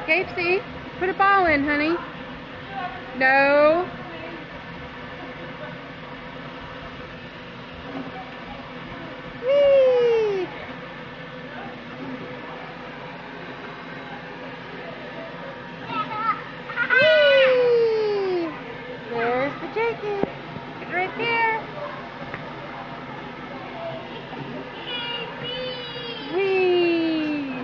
Casey, put a ball in, honey. No. Whee! Whee! There's the Jakey. It's right there. Whee!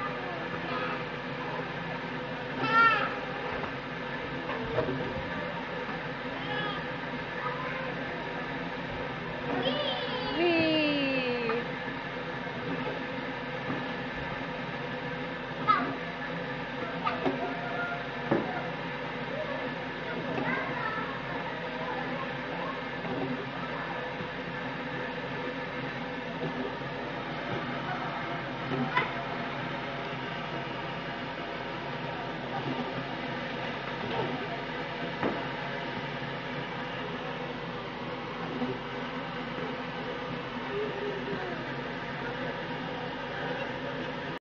Whee!